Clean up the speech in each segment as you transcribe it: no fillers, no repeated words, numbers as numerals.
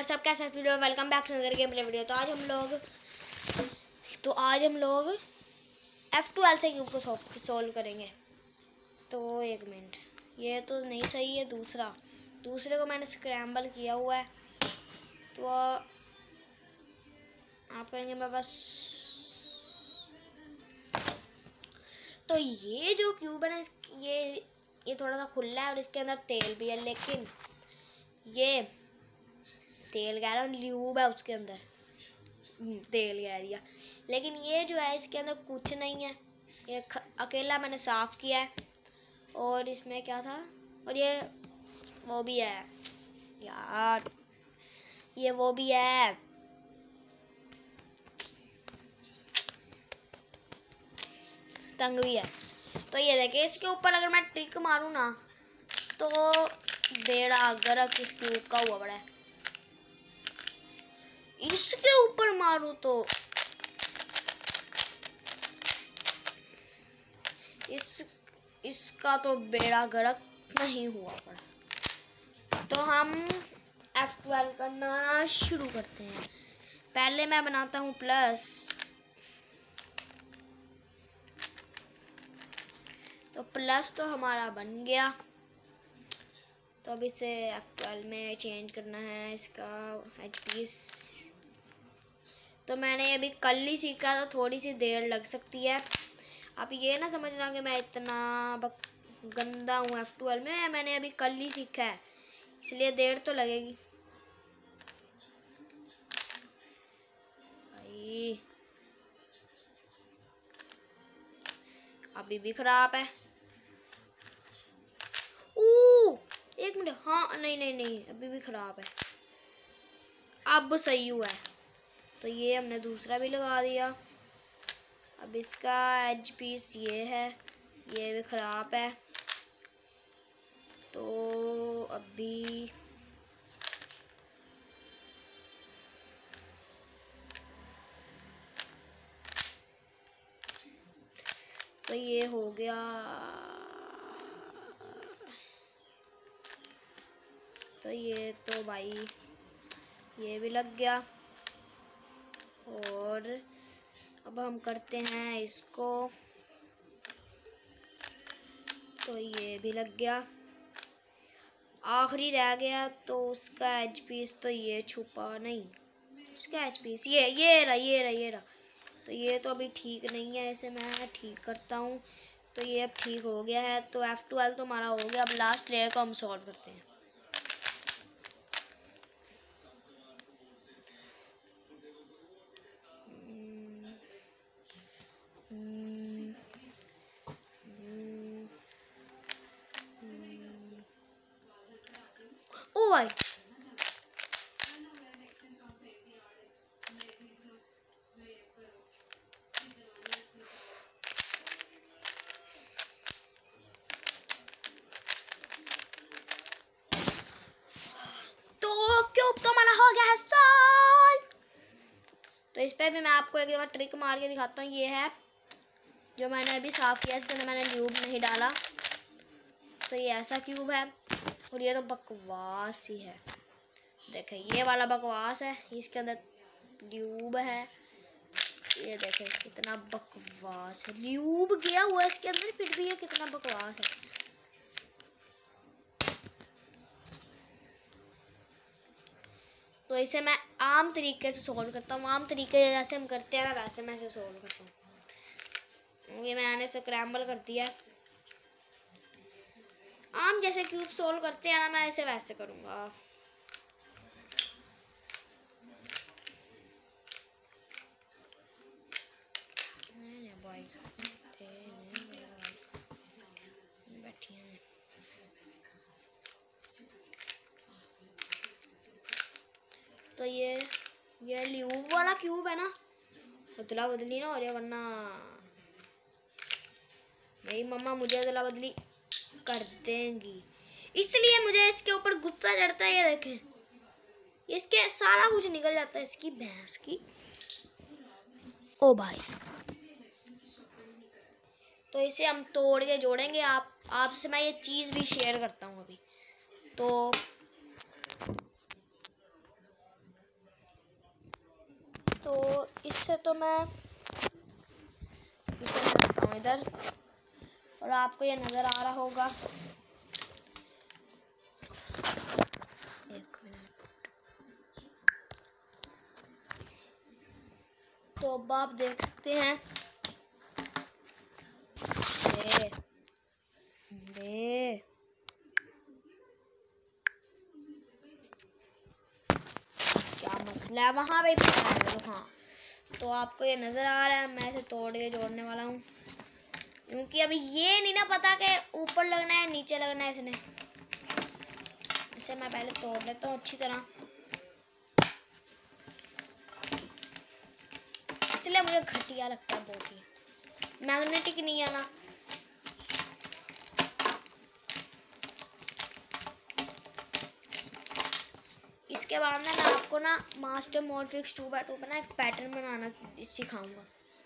सब कैसे video, welcome back to another game play video. तो आज हम लोग F12 से क्यूब को सॉल्व करेंगे। तो एक मिनट, ये तो नहीं सही है। दूसरे को मैंने स्क्रैम्बल किया हुआ है। तो आप कहेंगे मैं बस, तो ये जो क्यूब है ना, ये थोड़ा सा खुला है और इसके अंदर तेल भी है, लेकिन ये तेल कह रहा हूँ, ल्यूब है उसके अंदर, तेल कह दिया। लेकिन ये जो है इसके अंदर कुछ नहीं है, ये अकेला मैंने साफ किया है। और इसमें क्या था, और ये वो भी है यार, ये वो भी है, तंग भी है। तो ये देखिए, इसके ऊपर अगर मैं ट्रिक मारूं ना तो बेड़ा गर्क इस क्यूब का हुआ बड़ा है। इसके ऊपर मारूं तो इसका तो बेड़ा गर्क नहीं हुआ पड़ा। तो हम F12 करना शुरू करते हैं। पहले मैं बनाता हूँ प्लस। तो प्लस तो हमारा बन गया। तो अब इसे F12 में चेंज करना है, इसका HP। तो मैंने अभी कल ही सीखा, तो थोड़ी सी देर लग सकती है। आप ये ना समझना कि मैं इतना गंदा हूँ F12 में, मैंने अभी कल ही सीखा है, इसलिए देर तो लगेगी भाई। अभी भी खराब है। एक मिनट, हाँ नहीं, अभी भी खराब है। अब सही हुआ है। तो ये हमने दूसरा भी लगा दिया। अब इसका एज पीस ये है, ये भी खराब है। तो अभी तो ये हो गया। तो ये तो भाई ये भी लग गया। और अब हम करते हैं इसको। तो ये भी लग गया। आखिरी रह गया, तो उसका एज पीस तो ये छुपा नहीं, उसका एज पीस ये रहा। तो ये तो अभी ठीक नहीं है, इसे मैं ठीक करता हूँ। तो ये अब ठीक हो गया है। तो F12 तो हमारा हो गया। अब लास्ट लेयर को हम सॉल्व करते हैं। ओ भाई, तो हमारा हो गया है सॉल्व। तो इस पे भी मैं आपको एक बार ट्रिक मार के दिखाता हूँ। ये है जो मैंने अभी साफ किया, इसके अंदर मैंने ल्यूब नहीं डाला। तो ये ऐसा क्यूब है, और ये तो बकवास ही है। देखें, ये वाला बकवास है, इसके अंदर ल्यूब है। ये देखें कितना बकवास है, ल्यूब गया हुआ है इसके अंदर, फिर भी ये कितना बकवास है। तो इसे मैं आम तरीके से सोल्व करता हूँ। आम तरीके जैसे हम करते हैं ना, वैसे मैं इसे सोल्व करता हूँ। ये मैंने स्क्रैम्बल कर दिया। आम जैसे क्यूब सोल्व करते हैं ना, मैं इसे वैसे करूँगा। तो ये ल्यूब वाला क्यूब है ना, अदला बदली ना हो रही, वरना मेरी मम्मा मुझे अदला बदली कर देंगी। इसलिए मुझे इसके ऊपर गुस्सा चढ़ता है। ये देखें, इसके सारा कुछ निकल जाता है, इसकी भैंस की। ओ भाई, तो इसे हम तोड़ के जोड़ेंगे। आपसे मैं ये चीज़ भी शेयर करता हूँ अभी। तो से तो मैं इसे रखता हूँ इधर, और आपको ये नज़र आ रहा होगा। एक मिनट। तो अब आप देख सकते हैं, ये क्या मसला है वहाँ पे? हाँ, तो आपको ये नज़र आ रहा है, मैं इसे तोड़ के जोड़ने वाला हूँ, क्योंकि अभी ये नहीं ना पता कि ऊपर लगना है नीचे लगना है इसने। इसे मैं पहले तोड़ लेता हूँ अच्छी तरह, इसलिए मुझे घटिया लगता है बहुत ही, मैग्नेटिक नहीं है ना। इसके बाद ना मैं आपको ना मास्टर मॉर्फिक्स 2x2 पर ना एक पैटर्न बनाना सिखाऊंगा।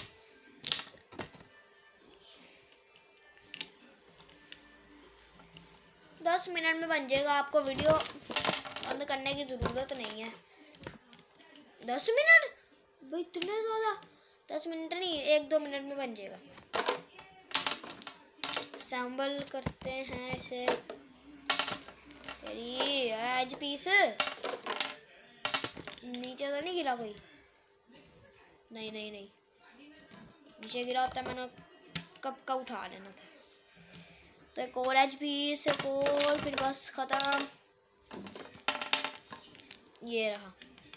दस मिनट में बन जाएगा, आपको वीडियो बंद करने की ज़रूरत नहीं है। 10 मिनट भाई, इतने ज़्यादा? 10 मिनट नहीं, 1-2 मिनट में बन जाएगा। सैम्बल करते हैं इसे। तेरी एज पीस नीचे तो नहीं गिरा कोई? नहीं नहीं नहीं, नीचे गिरा होता मैंने कब का उठा लेना था। तो एक और एज पीस, एक और, फिर बस खत्म। ये रहा।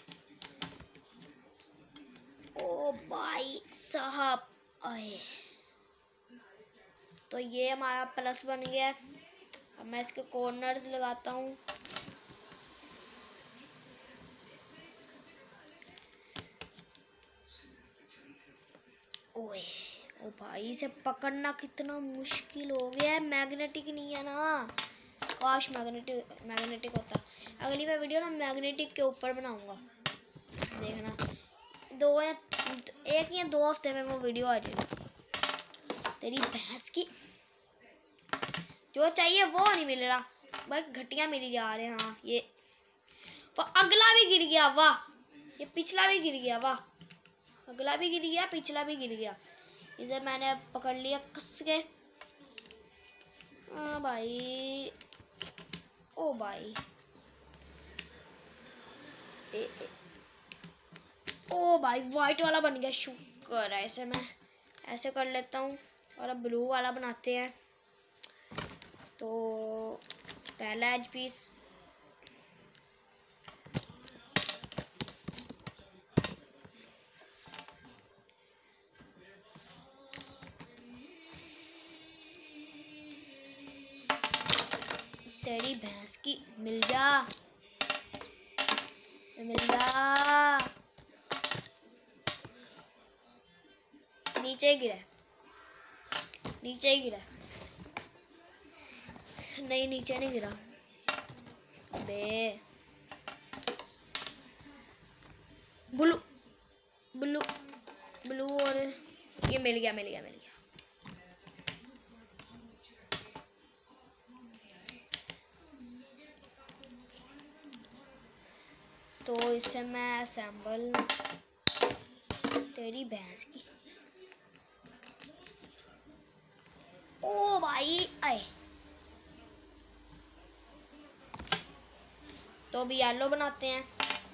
ओ भाई साहब आए, तो ये हमारा प्लस बन गया है। अब मैं इसके कॉर्नर्स लगाता हूँ। ओए ओ भाई, इसे पकड़ना कितना मुश्किल हो गया है, मैग्नेटिक नहीं है ना। काश मैग्नेटिक होता। अगली मैं वीडियो ना मैग्नेटिक के ऊपर बनाऊंगा, देखना। 1 या 2 हफ्ते में वो वीडियो आ जाएगी। तेरी भैंस की, जो चाहिए वो नहीं मिल रहा भाई, घटिया मिली जा रहे हैं। हाँ, ये अगला भी गिर गया, वाह। ये पिछला भी गिर गया, वाह। अगला भी गिर गया, पिछला भी गिर गया। इसे मैंने पकड़ लिया कस के। भाई, ओ भाई, ओ भाई, वाइट वाला बन गया, शुक्र है। ऐसे मैं ऐसे कर लेता हूँ, और अब ब्लू वाला बनाते हैं। तो पहला एज पीस, तेरी भैंस की, मिल जा मिल जा। नीचे गिरा, नीचे ही गिरा। नहीं, नीचे नहीं गिरा बे। ब्लू ब्लू ब्लू, और ये मिल गया मिल गया मिल गया। तो इसे मैं असेंबल, तेरी भैंस की, ओ भाई आए। तो अभी येलो बनाते हैं।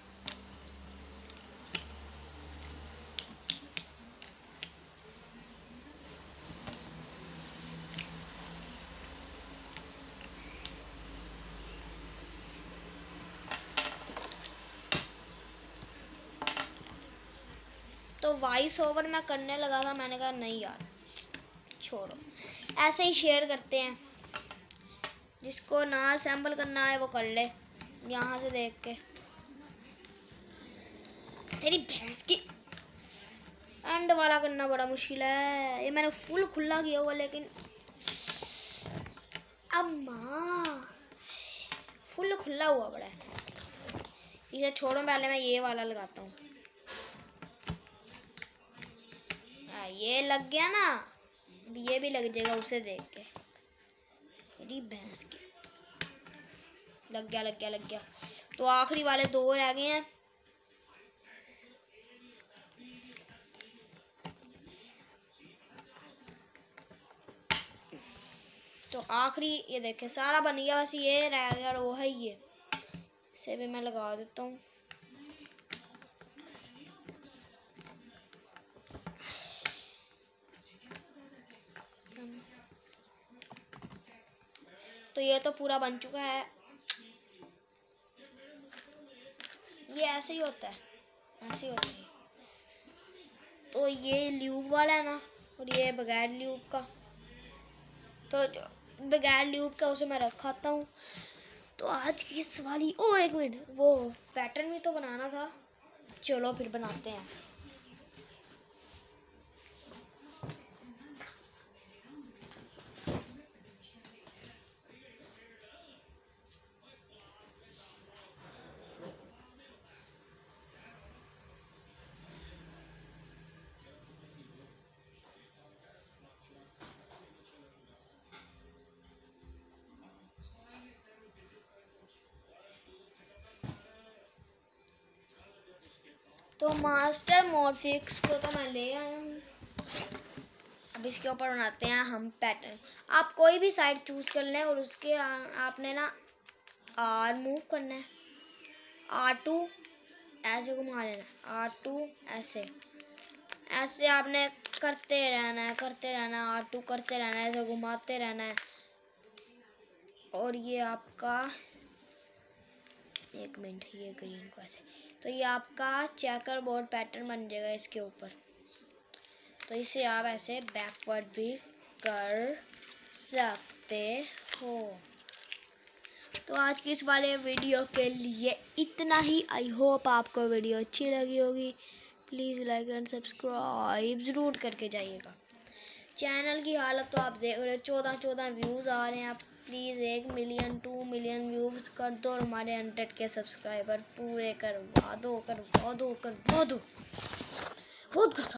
तो वॉइस ओवर मैं करने लगा था, मैंने कहा नहीं यार छोड़ो, ऐसे ही शेयर करते हैं। जिसको ना असेंबल करना है वो कर ले यहाँ से देख के। तेरी भैंस की, एंड वाला करना बड़ा मुश्किल है। ये मैंने फुल खुला किया हुआ, लेकिन अम्मा फुल खुला हुआ बड़ा है। इसे छोड़ो, पहले मैं ये वाला लगाता हूँ। ये लग गया ना, ये भी लग जाएगा उसे देख के। तेरी भैंस की, लग गया लग गया लग गया। तो आखिरी वाले 2 रह गए हैं। तो आखिरी ये देखें सारा बन गया, बस ये रह गया और वो है ये। इसे भी मैं लगा देता हूँ। तो ये तो पूरा बन चुका है। ये ऐसे ही होता है, ऐसे ही होता है। तो ये ल्यूब वाला है ना, और ये बगैर ल्यूब का। तो जो बगैर ल्यूब का उसे मैं रखाता हूँ। तो आज की सवारी, ओ एक मिनट, वो पैटर्न भी तो बनाना था। चलो फिर बनाते हैं। तो मास्टर मॉर्फिक्स को तो मैं ले आया हूँ। अब इसके ऊपर बनाते हैं हम पैटर्न। आप कोई भी साइड चूज कर लें और उसके आपने ना आर मूव करना है, R2 ऐसे घुमा लेना, R2 ऐसे ऐसे आपने करते रहना है, करते रहना है, R2 करते रहना है, ऐसे घुमाते रहना है। और ये आपका, एक मिनट, ये ग्रीन को ऐसे, तो ये आपका चेकर बोर्ड पैटर्न बन जाएगा इसके ऊपर। तो इसे आप ऐसे बैकवर्ड भी कर सकते हो। तो आज की इस वाले वीडियो के लिए इतना ही। आई होप आपको वीडियो अच्छी लगी होगी। प्लीज़ लाइक एंड सब्सक्राइब ज़रूर करके जाइएगा। चैनल की हालत तो आप देख रहे हो, 14 व्यूज़ आ रहे हैं। आप प्लीज़ 1 मिलियन 2 मिलियन व्यूज़ कर दो और हमारे 100 के सब्सक्राइबर पूरे करवा दो। बहुत